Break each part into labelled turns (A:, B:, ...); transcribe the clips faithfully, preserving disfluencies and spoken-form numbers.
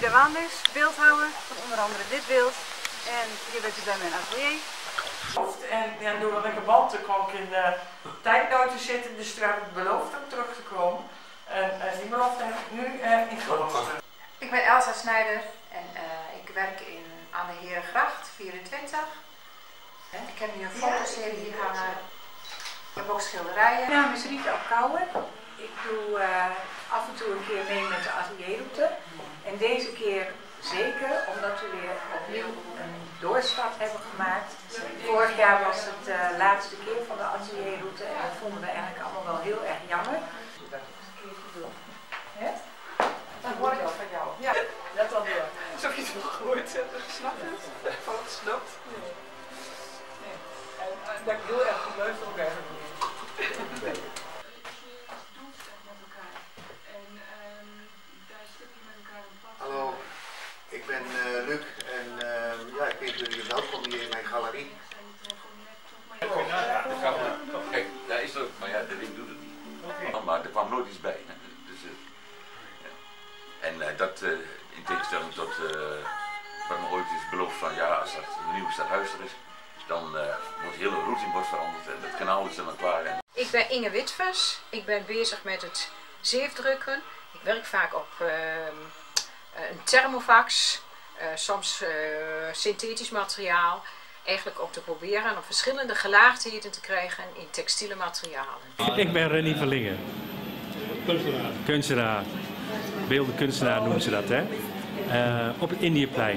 A: Pieter Waanders, beeldhouwer van onder andere dit beeld. En hier bent u bij mijn atelier.
B: En ja, door een lekker band kwam ik in de tijdnood te zitten, dus toen heb ik beloofd om terug te komen. En, en die belofte heb ik nu uh, ingelost.
C: Ik ben Elsa Snijder en uh, ik werk in, aan de Herengracht vierentwintig. Ik heb nu een fotoserie hier hangen. Ik heb ook schilderijen.
D: Mijn naam is Rita Kouwer. Ik doe uh, af en toe een keer mee met de atelierroute. En deze keer zeker, omdat we weer opnieuw een doorstart hebben gemaakt. Vorig jaar was het de uh, laatste keer van de atelierroute en dat vonden we eigenlijk allemaal wel heel erg jammer. Dat ik eens een keertje doen. Hè?
B: Dat hoor ik al van jou.
D: Ja, dat dan weer.
B: Alsof je het wel gehoord hebt en gesnapt hebt. Van het snapt.
D: Nee. Nee. En uh, dat ik heel erg goed luister ook eigenlijk niet.
E: Hallo, ik ben uh, Luc en uh, ja, ik heet jullie welkom hier in mijn galerie.
F: Kijk, dat is ook, maar ja, de ring doet het niet. Okay. Maar er kwam nooit iets bij. Hè. Dus, uh, ja. En uh, dat uh, in tegenstelling tot uh, wat me ooit is beloofd van ja, als dat een nieuw stadhuister is, dan uh, wordt de hele route wordt veranderd en het kanaal is dan klaar. En...
C: Ik ben Inge Witvers, ik ben bezig met het zeefdrukken. Ik werk vaak op uh, een thermofax, uh, soms uh, synthetisch materiaal. Eigenlijk om te proberen op verschillende gelaagdheden te krijgen in textiele materialen.
G: Ik ben Rennie Verlingen. Kunstenaar. Kunstenaar. Beeldenkunstenaar noemen ze dat, hè? Uh, op het Indiëplein.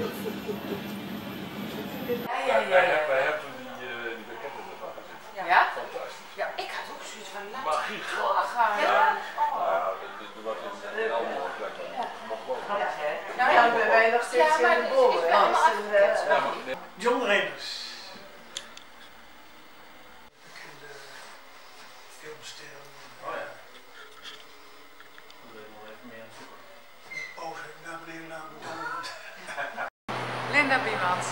C: Ja, ja, ja.
F: Wij hebben die, uh, die pakketten ervan gezet.
C: Ja?
F: Fantastisch.
C: Ja, ik had ook zoiets van laat
F: Maar
C: graag gaan.
F: Ja, dat was in allemaal plekken.
A: Nou ja, ben wij nog steeds in de bol.
B: John Reinders.
E: Bekende filmster.
F: Oh ja.
E: Oh, naar beneden naar beneden.
A: Linda Biemans.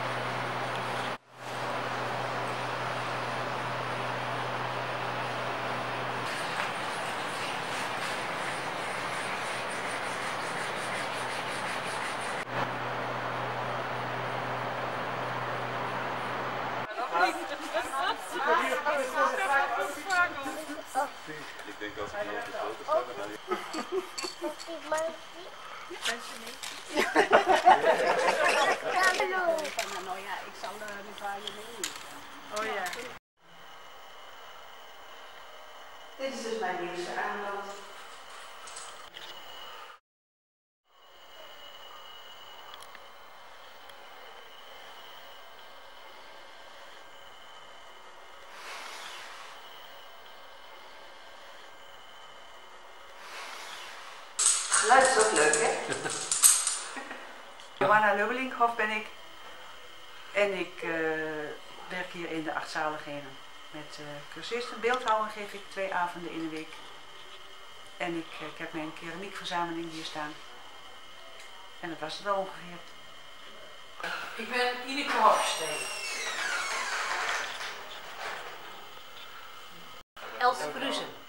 F: Ik denk als ik nog de foto sta, dan
A: Nou ja, ik zal een paar je mee. Oh ja. Dit is dus mijn nieuwste aanbod. Geluid is ook leuk, hè? Johanna Lubbelinkhoff ben ik. En ik uh, werk hier in de achtzaligheden. Met uh, cursisten, beeldhouwen geef ik twee avonden in de week. En ik, uh, ik heb mijn keramiekverzameling hier staan. En dat was het wel ongeveer.
C: Ik ben Ineke Hofsteen.
H: Els Pruzen.